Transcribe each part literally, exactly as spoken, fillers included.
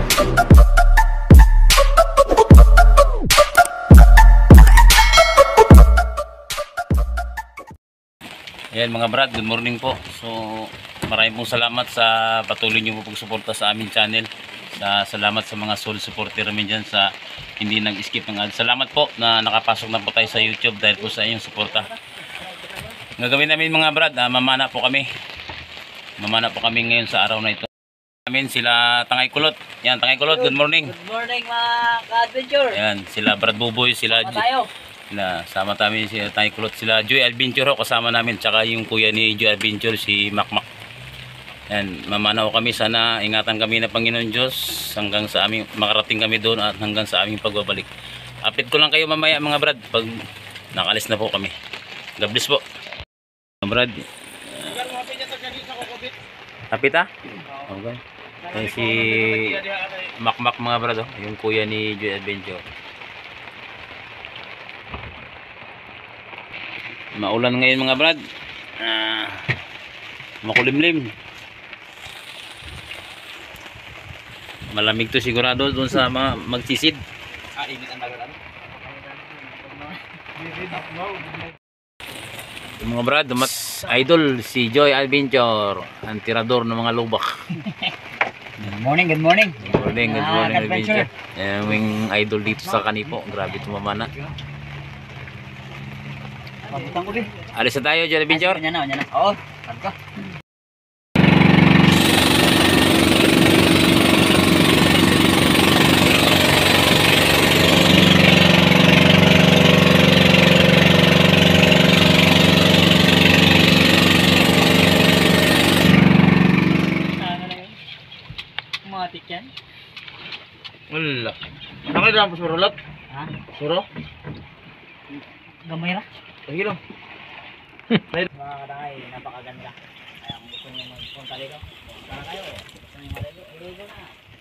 Ayan mga brad, good morning po. So maraming pong salamat sa patuloy nyo po pagsuporta sa aming channel. Sa, salamat sa mga solid supporter namin dyan sa hindi nag-skip ng ads. Salamat po na nakapasok na po tayo sa YouTube dahil po sa inyong suporta. Gagawin namin mga brad, ah, mamana po kami. Mamana po kami ngayon sa araw na ito. Namin sila Tangay Kulot. Yan, Tangay Kulot, good morning. Good morning mga ka-adventure. Yan, sila Brad Buboy, sila Sama tayo. Na sama namin si Tangay Kulot, sila Joy Adventure kasama namin, tsaka yung kuya ni Joy Adventure si Makmak. Yan, mamanaw kami, sana ingatan kami ng Panginoon Diyos hanggang sa aming makarating kami doon at hanggang sa aming pagbabalik. Update ko lang kayo mamaya mga brad pag nakalis na po kami. God bless po. Mga brad. Kapit ah? Okay. Eh, si Makmak mga brad, oh, yung kuya ni Joy Adventure. Maulan ngayon mga brad. Ah, makulimlim. Malamig to sigurado doon sa mga magsisid. Ah, init ang dagat ano? Mga brad, dumat idol si Joy Adventure, ang tirador ng mga lubak. Good morning, good morning. Good morning, good Ah, morning adventure. Adventure. Eh, wing idol dito sa Kanipo. Grabe tumamana. Pabutang ko din. Alis na tayo, Joy Adventure. Yan na, yan na. Oo, saan ka? Matik yan. Wala. Nakay lang po surulot. Ha? Suro? Gamay na. Sige lang. Mga kadangay, napakaganda. Kaya kung gusto nyo magpunta dito, para kayo. Gusto nyo malilo, iligo na.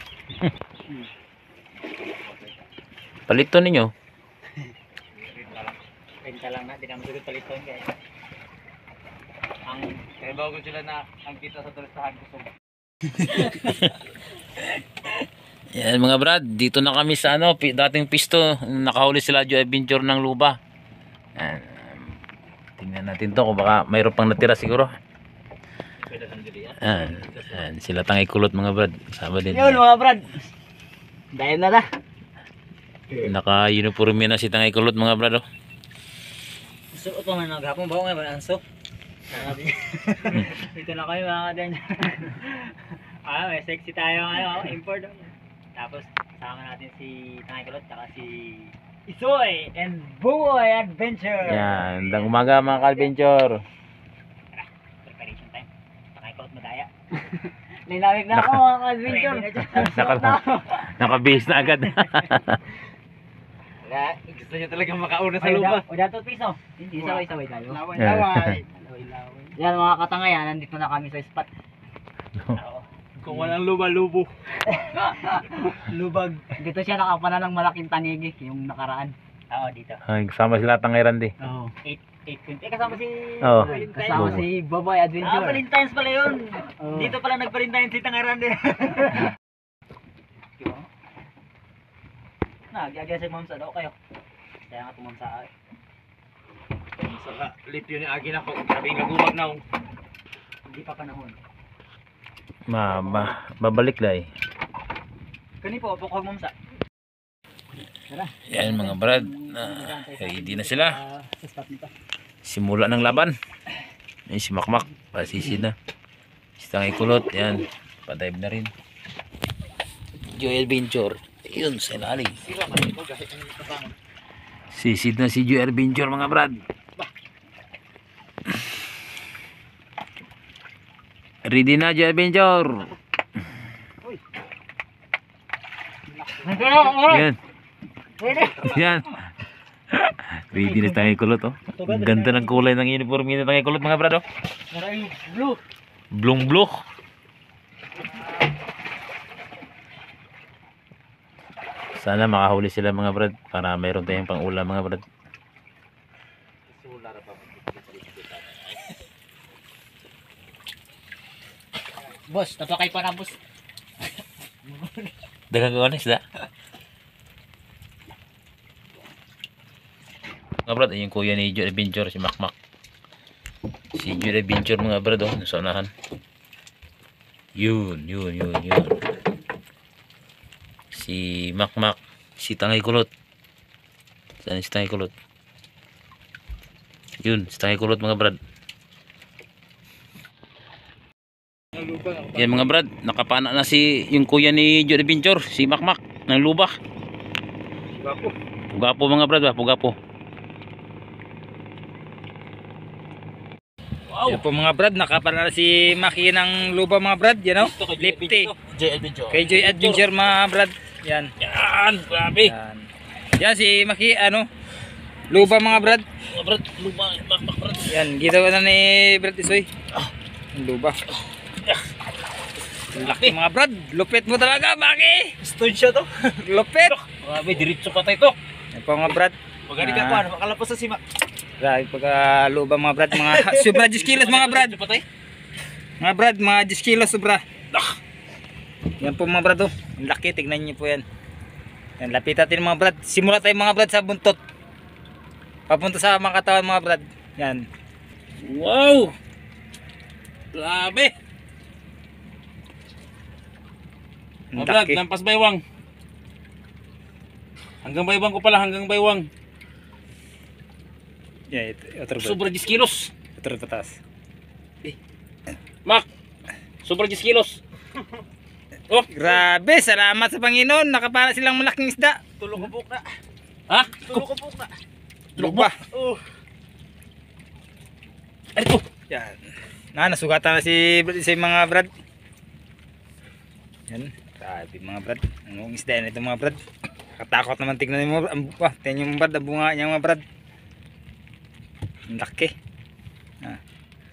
Palito ninyo. Renta lang na, di naman dito palitoin kaya. Ang, kaya bago sila na, ang kita sa tulistahan gusto. Yan mga brad, dito na kami sa ano, pi- dating pisto. Nakahuli sila Joy Adventure ng luba. Yan. Tingnan natin to kung baka mayroon pang natira siguro. Yan. Yan. Sila Tangay Kulot mga brad. Kasama din. Yun mga brad. Dahil na na. Naka-uniforme na si Tangay Kulot mga brad. Oh. Suot mo man naghapon ba ngayon anso? Dito na kayo mga kadyan. Ah, may sexy tayo ano, import. Tapos kasama natin si Tangay Kulot at si Isoy and Boy Adventure. Yan. Magandang umaga mga ka-adventure. Tara, preparation time. Tangay Kulot madaya. Linawig na ako mga ka-adventure. Naka, naka-base na agad. Wala, gusto niya talaga makauna sa lupa. O dato piso. Hindi sabay-sabay tayo. Laway-laway. Yan mga katangayan, nandito na kami sa spot. Kung walang luba-lubo. Lubag. Dito siya nakapana ng malaking tanigi, yung nakaraan. Oo, dito. Ay, kasama sila Tangay Randy. Oo. eight twenty. Eh, kasama si... Oo. Kasama si Baboy Adventure. Ah, Valentine's pala yun. Oh. Dito pala nag-Valentine's si Tangaran din. Nagyagaya si Mamsa daw kayo. Kaya nga tumamsa ay. Saka lityo ni Agi na ko. Sabi nga gumag na. Hindi pa panahon. Ma, ma, babalik lang eh. Kani po, bukog Mamsa. Tara. Yan mga brad. Uh, ready na sila. Uh, sa spot nito. Simula ng laban. Ay, si Makmak. Pasisi na. Si Tangay Kulot. Yan. Padive na rin. Joy Adventure. Yun sa ilalim. Sisid na si Joy Adventure mga brad. Ready na Joy Adventure. Yan. Yan. Ready na Tangay Kulot oh. Ang ganda ng kulay ng uniform ni Tangay Kulot mga brad oh. Blue. Blong blue. Sana makahuli sila mga brad para mayroon tayong pang ulam mga brad. Boss, napakay pa na boss. Dagang ko na isda. Mga brad, yung kuya ni Jude Adventure, si Makmak. Si Jude Adventure mga brad, oh, nasa unahan. Yun, yun, yun, yun. Si Makmak, si Tangay Kulot. Saan si Tangay Kulot? Yun, si Tangay Kulot mga brad. Yan mga brad, nakapana na si yung kuya ni Jude Adventure, si Makmak, ng lubak. Pugapo. Pugapo mga brad ba, pugapo. Yan po mga brad, nakapana na si Maki ng luba mga brad, yan o. Lifty. Joy Adventure. Kay Joy Adventure mga brad. Yan. Yan, grabe. Yan. Yan si Maki, ano, luba mga brad. Mga brad, luma, makmak brad. Yan, ginawa na ni Brad Isoy. Ang luba. Laki mga brad, lupit mo talaga, Maki. Stud siya to. Lupit. Grabe, diretso patay to. Yan po mga brad. Pagani ka Ah. pa, makalapos sa sima. Grabe pagka luba mga brad, mga sobra diyos kilos mga brad. Diretso patay. Mga brad, mga diyos kilos sobra. Yan po mga brad, oh. Ang laki, tignan niyo po yan. Yan, lapit natin mga brad. Simula tayo mga brad sa buntot. Papunta sa mga katawan mga brad. Yan. Wow. Grabe. Ang Mga brad, laki. lampas baywang. Hanggang baywang ko pala, hanggang baywang. Yan, ito, ito, brad. Sobra diyos kilos. Ito, pataas. Mak, sobra diyos kilos. Oh, Grabe, salamat sa Panginoon. Nakapala silang malaking isda. tulog ko na. Ha? Tulog ko na. Tulog mo? Luba. Oh. Ano to? Yan. Na, nasugatan na si Brad, si mga brad. Yan. Grabe mga brad. Ang isda na ito mga brad. Katakot naman tignan mo. Ang, wah, tignan yung brad. Ang bunga niya mga brad. Ang laki. Ah,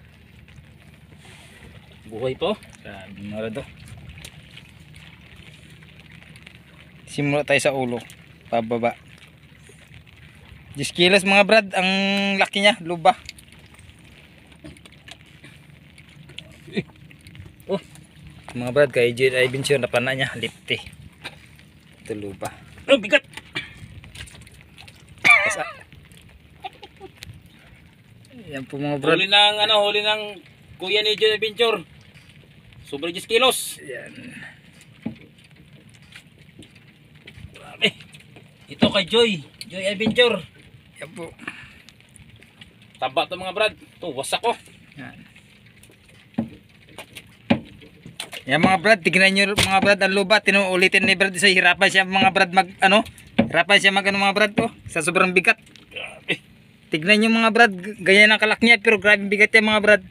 Buhay po. grabe mga brad. Oh. Simula tayo sa ulo. Pababa. diyos kilos mga brad. Ang laki niya. Luba. Oh. Mga brad, kay Jade Adventure na pana niya. Lipti. Ito luba. Oh, bigat. Asa. Yan po mga brad. Huli ng ano, huli ng kuya ni Joy Adventure. Sobra diyos kilos. Yan. Grabe. Ito kay Joy. Joy Adventure. Yan po. Taba to mga brad. Ito, wasak ko. Yan. Yan mga brad, tignan nyo mga brad ang luba. Tinuulitin ni brad isa. Hirapan siya mga brad mag ano. Hirapan siya mag ano mga brad po. Sa sobrang bigat. Grabe. Tignan nyo mga brad. Ganyan ang kalak niya pero grabe bigat yan mga brad.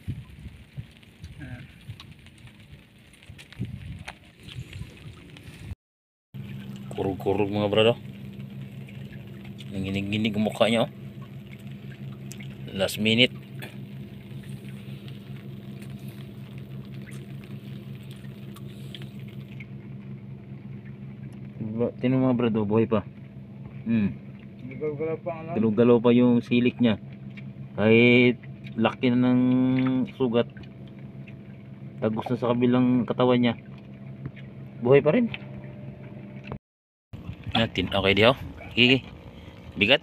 Kurug-kurug mga brad, oh. Nanginig-ginig ang mukha niya, oh. Last minute. Tino mga brad, oh, buhay pa. Hmm. Gagalaw pa ano. Galaw-galaw pa yung silik niya. Kahit laki na ng sugat. Tagos na sa kabilang katawan niya. Buhay pa rin. Natin, okay di ho. Sige. Bigat.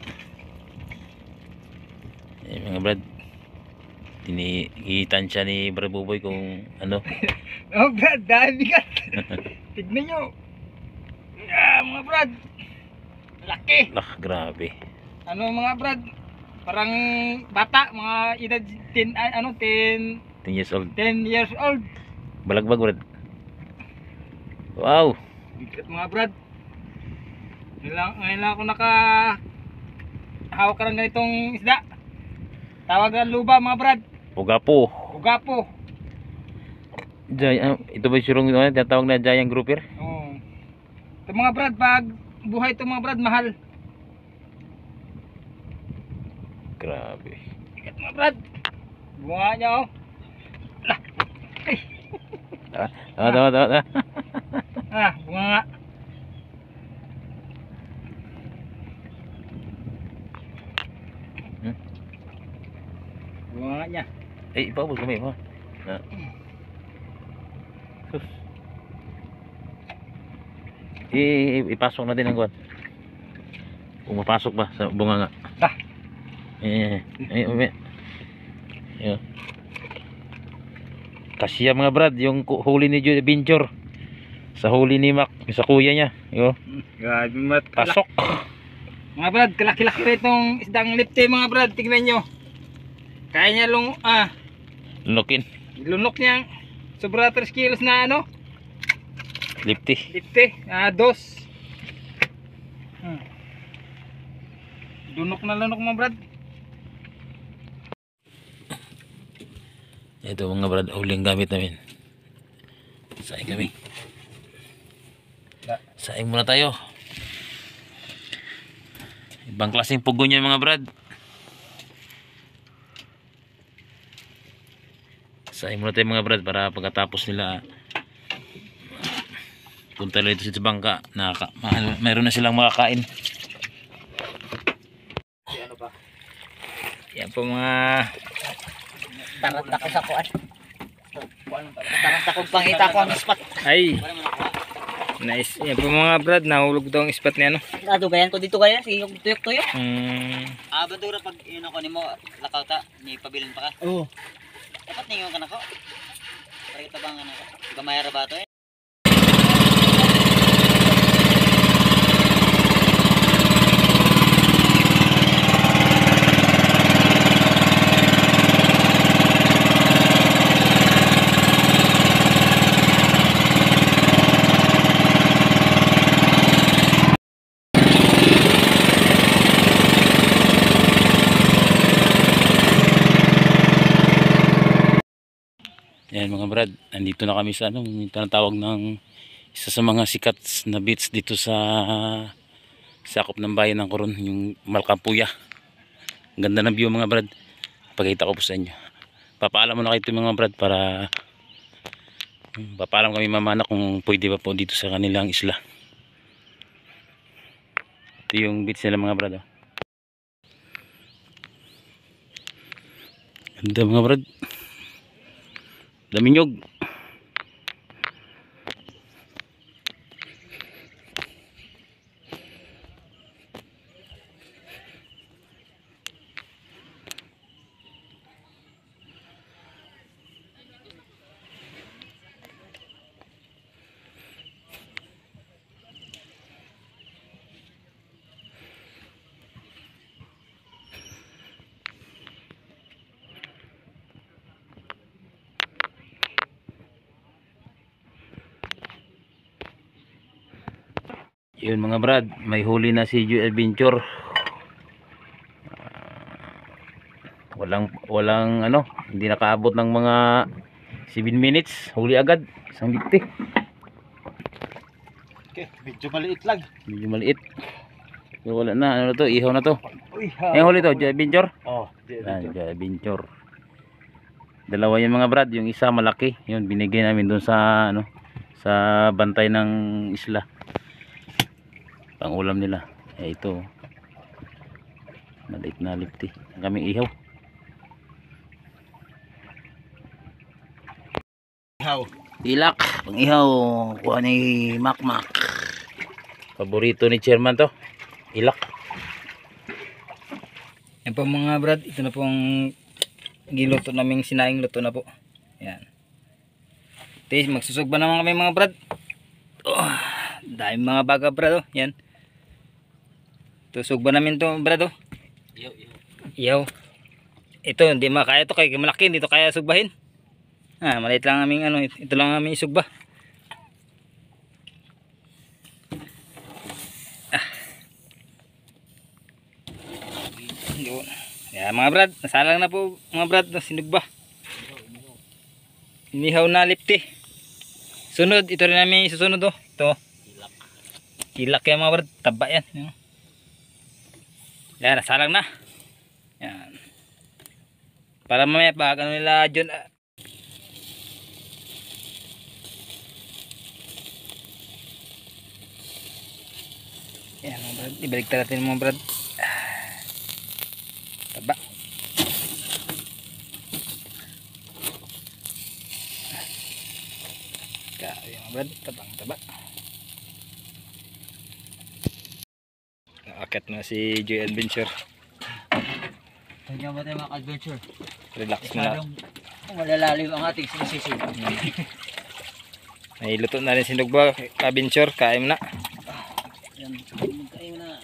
Eh, mga brad. Tinihitan siya ni Brad Buboy kung ano. Oh brad, dahil bigat. Tignan nyo. Ah, mga brad. Laki. Ah, grabe. Ano mga brad? Parang bata, mga edad ten, ah, ano, ten, ten years old. ten years old. Balagbag brad. Wow. Bigat mga brad. Ngayon lang, ngayon lang ako naka hawak ka ng ganitong isda. Tawag na luba mga brad. Ugapo. Ugapo. Jay, ah, ito ba yung surong ito? Tinatawag na giant grouper? Oo. Ito mga brad, pag buhay ito mga brad, mahal. Grabe. Bigat mga brad. Bunga niya oh. Lah. Ay. Ah, ah, ah, ah, ah. Ah, bunga nga. Hmm? Bunga nga niya. Eh, ipabos kami mo. Ah. Sus. I ipasok natin ang kuwan. Kung mapasok ba sa bunga nga. Ah. Eh, eh, umi. Yo. Kasya mga brad, yung ku- huli ni Joe Adventure sa huli ni Mac, sa kuya niya. Yo. Grabe mat. Pasok. Mga brad, kalaki-laki rin itong isdang lipte mga brad. Tignan nyo. Kaya niya lung, ah, Lunukin. lunok niya. Sobra tres kilos na ano. Lipti. Lipte. Ah, dos. Hmm. Lunok na lunok mga brad. Ito mga brad, huling gamit namin. Saing kami. Saing muna tayo. Ibang klaseng pugo niya mga brad. Saing muna tayo mga brad para pagkatapos nila punta lang ito sa bangka. Naka, ma- mayroon na silang makakain. Yan po mga Tarant ako sa kuan. Tarant ako pangita ko ang spot. ay. Nice. Yan po mga brad, nahulog daw ang spot niya no. Nadugayan ko dito kaya sige yung tuyok-tuyok. Hmm. Ah, badura pag yun ako nimo lakaw ta, ni pabilin pa ka. Oh. Dapat ninyo ka nako. Para kita bang ano, gamay ra ba to eh? Yan mga brad, nandito na kami sa ano, yung tinatawag ng isa sa mga sikat na beach dito sa sakop ng bayan ng Coron, yung Malcampuya. Ang ganda ng view mga brad. Pagkita ko po sa inyo. Papaalam mo na kayo mga brad para hmm, papaalam kami mamana kung pwede ba po dito sa kanilang isla. Ito yung beach nila mga brad. Oh. Ganda mga brad. Daming nyog. Yun mga brad, may huli na si Joe Adventure. Uh, walang walang ano, hindi nakaabot ng mga seven minutes, huli agad isang lipti. Okay, medyo maliit lang. Medyo maliit. Pero wala na, ano na to, ihaw na to. Uy, Yung huli to, Joe Adventure. Oh, Yan, Joe Adventure. Dalawa yung mga brad, yung isa malaki, yun binigay namin doon sa ano, sa bantay ng isla. Pang ulam nila. Eh ito. Maliit na lipti. Kaming ihaw. Ihaw. Ilak. Pang ihaw. Kuha ni Makmak. Paborito ni chairman to. Ilak. Yan po mga brad, ito na pong giluto naming sinaing luto na po. Yan. Tis, magsusugba naman kami mga brad. Oh, dahil mga baga brad oh. Yan. Tusugba namin to brad oh. Yo yo. Iyaw. Ito hindi makaya to kay malaki, dito kaya sugbahin. Ah, maliit lang aming ano, ito lang aming isugba. Ah. Yun. Yan mga brad, nasalang na po mga brad na sinugba. Inihaw na lipti. Sunod, ito rin namin susunod oh. Ito. Ilak. Ilak yan mga brad, taba yan. Yan. Yan, nasalang na. Yan. Para mamaya pag ano nila dyan. Ah. Yan mga brad, ibalik natin mga brad. Ah. Taba. Kaya mga brad, tabang taba. Sikat na si Joy Adventure. Kanya ba tayo mga adventure? Relax muna. Masyadong malalalim ang ating sinisisi. May luto na rin si Nugba. Adventure, kain na. Yan, magkain na.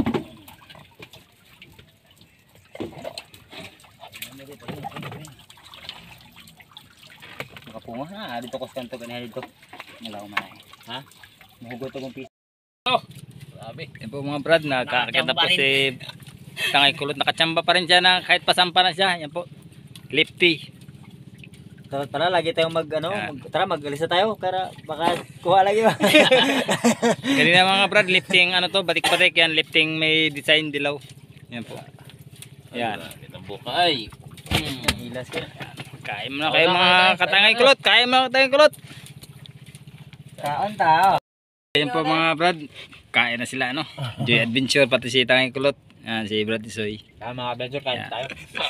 Makapunga na. Dito ko sa kanto ganyan dito. Malaw man ay. Ha? Mahugot akong piso. Grabe. Yan po mga brad, nakakakita po si Tangay Kulot. Nakachamba pa rin siya na kahit pasampa na siya. Yan po. Lifty. Dapat pala lagi tayong mag ano, Yeah. mag, tara mag-alisa tayo para baka kuha lagi ba. Ganyan mga brad, lifting ano to, batik-batik yan. Lifting may design dilaw. Yan po. Yan. Ang bukay. Hilas ka. Kain mo na kayo mga Katangay Kulot. Kain mo mga Katangay Kulot. Kaon tao. Yan po mga brad. Kain na sila ano. Joy Adventure pati si Tangay Kulot. Yan si Brad Isoy. Ah, mga adventure kain Yeah. tayo.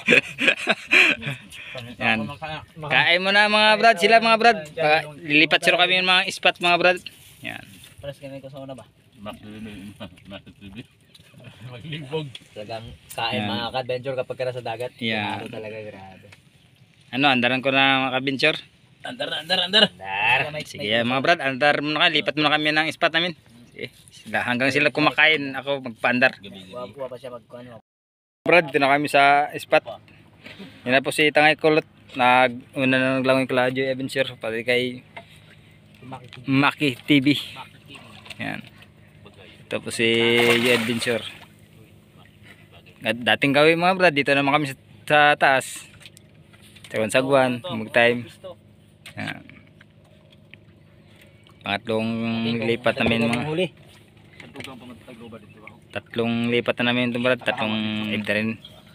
Yan. Kain mo na mga brad, sila mga brad. Pa, lilipat sila kami ng mga spot mga brad. Yan. Paras kami ko sa una ba? Magligbog. Talagang kain Yan. mga adventure kapag ka nasa dagat. Yeah. Ito talaga grabe. Ano, andaran ko na mga kabinchor. Andar, andar, andar. Dar. Sige yan, mga brad, andar muna ka, lipat muna kami ng spot namin. Sige. Sila, hanggang sila kumakain, ako magpaandar. Kuha pa siya magkuhan. Brad, dito na kami sa spot. Yan na po si Tangay Kulot. Nag-una na naglangoy kala Joy Adventure. Pati kay Maki T V. Yan. Ito po si Joy Adventure. At dating gawin mga brad, dito naman kami sa, sa taas. Sagwan sagwan, mag-time. Yan. Pangatlong lipat namin mga huli. tatlong lipat na namin ito brad, tatlong egg na rin.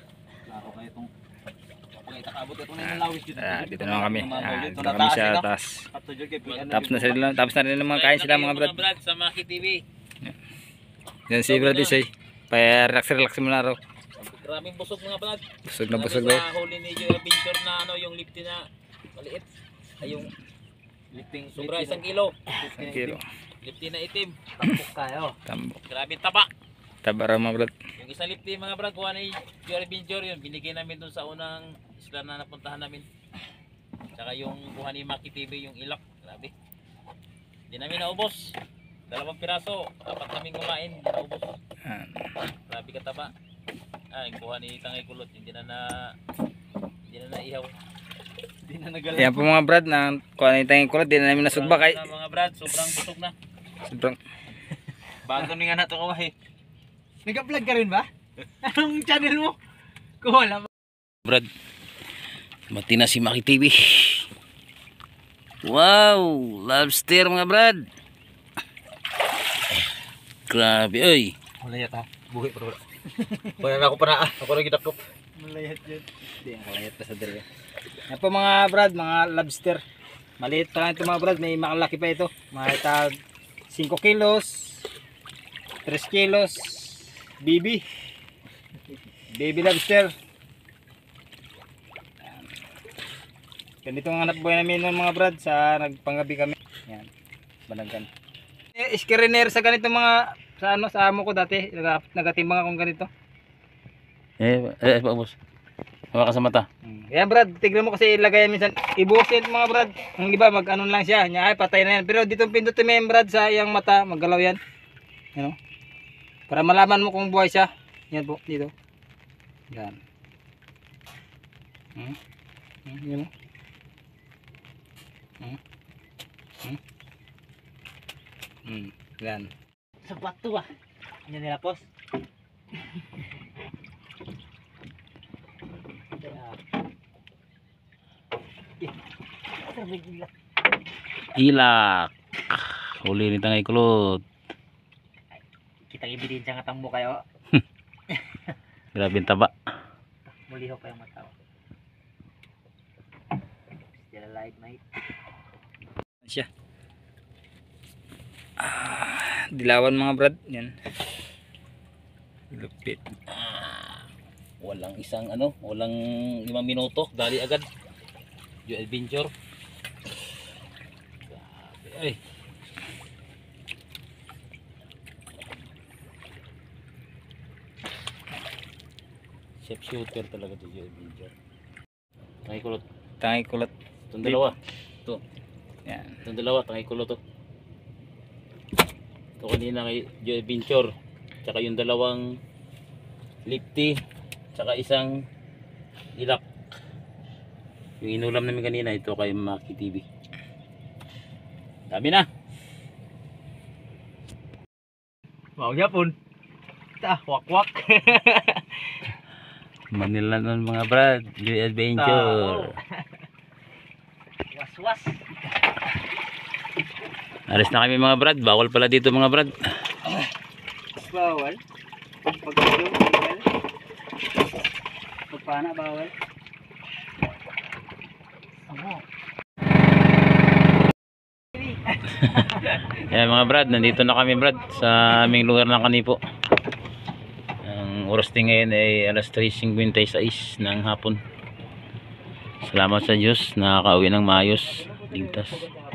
Ah, dito naman kami. Ah, dito na kami sa taas. Tapos na sila, tapos na rin mga kain sila mga brad. Brad sa Maki T V. Yan si Brad Isoy. Pa relax relax muna raw. Maraming busog mga brad. Busog na busog Sabi daw. sa huli ni Joy Adventure na ano, yung lifting na maliit. Ay yung lifting sobra isang kilo. Isang kilo. Lifting na itim. Tapok kayo. Tambok. Grabe taba. Tabara mga brad. Yung isang lifting mga brad, kuha ni Joy Adventure yun. Binigay namin dun sa unang isla na napuntahan namin. Tsaka yung kuha ni Maki T V, yung ilak. Grabe. Hindi namin naubos. Dalawang piraso. Dapat namin kumain. Hindi naubos. Yan. Grabe kataba. Ah, yung kuha ni Tangay Kulot. Hindi na na... Hindi na naihaw. Hindi na nagalaw. Yan po mga brad, na kuha na yung Kulot, di na namin nasugba kay Na, mga brad, sobrang busog na. sobrang Bago ni nga na ito kumain. Nag-vlog ka rin ba? Anong channel mo? Kuha lang. Brad, mati na si Maki T V. Wow, lobster mga brad. Grabe, oy. Malayat ha. Buhi pa rin. Wala na ako pa na. Ako na gidakop. Malayat yun. Hindi, ang kalayat pa sa dere. Yan po mga brad, mga lobster. Maliit pa lang ito mga brad, may makalaki pa ito. Mga tag five kilos, three kilos, baby. Baby lobster. Ganito ang hanap buhay namin ng mga brad sa nagpanggabi kami. Yan, banagkan. Eh, iskiriner sa ganito mga, sa ano, sa amo ko dati, nag- nagatimbang akong ganito. Eh, eh, pa boss. Hawa ka sa mata. Hmm. Yan brad, tignan mo kasi ilagay yan minsan. Ibusin mga brad. Ang iba mag ano lang siya. Nya ay patay na yan. Pero dito pindutin mo yan brad sa iyang mata, maggalaw yan. Yan o. Para malaman mo kung buhay siya. Yan po, dito. Yan. Hmm. Hmm, yan o. Hmm. Hmm. Hmm. Yan. Sapat to ba? Yan nila pos. Ilak. Huli ni Tangay Kulot. Kitang ebidensya nga tambo kayo. Grabe ang taba. Muliho pa yung mata. Still alive, mate. Siya. Ah, dilawan mga brad. Yan. Lupit. Walang isang ano, walang limang minuto. Dali agad. Joy Adventure. Grabe. Ay. Chef shooter talaga to Joy Adventure. Tangay kulot. Tangay kulot. Itong dalawa. Ito. Yan. Itong dalawa, tangay kulot to. Ito kanina kay Joy Adventure. Tsaka yung dalawang lifty. Tsaka isang ilak. Yung inulam namin kanina, ito kay Maki T V. Dami na. Wow, yapon. Ta, wak-wak. Manila nun mga brad, Joy Adventure. Was-was. Alis na kami mga brad, bawal pala dito mga brad. Bawal. Pagkakalo, bawal. Pagpana, bawal. Yan mga brad, nandito na kami brad sa aming lugar ng Kanipo. Ang oras din ngayon ay alas tres fifty-six ng hapon. Salamat sa Diyos, nakakauwi ng maayos, ligtas.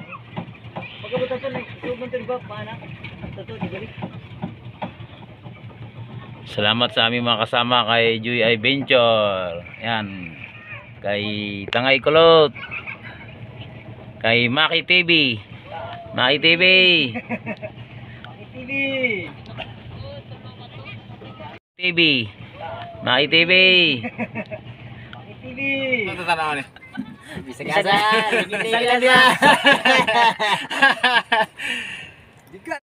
Salamat sa aming mga kasama kay Joy Adventure. Yan. Kay Tangay Kulot. Kay Maki T V. Maki T V. T V. T V. Maki T V. T V. Ito tanaw ni. Bisa gasa. Bisa gasa. Bigat.